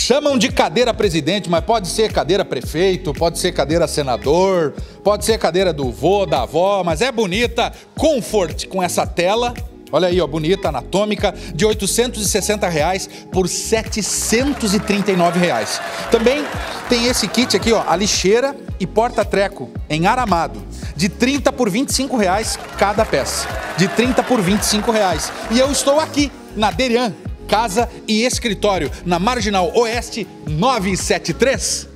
Chamam de cadeira presidente, mas pode ser cadeira prefeito, pode ser cadeira senador, pode ser cadeira do vô, da avó, mas é bonita. Comfort com essa tela, olha aí, ó, bonita, anatômica, de R$ 860 por R$ 739. Também tem esse kit aqui, ó, a lixeira e porta-treco em aramado, de 30 por R$ 25 cada peça, de 30 por R$ 25. E eu estou aqui na Derian Casa e Escritório, na Marginal Oeste 973.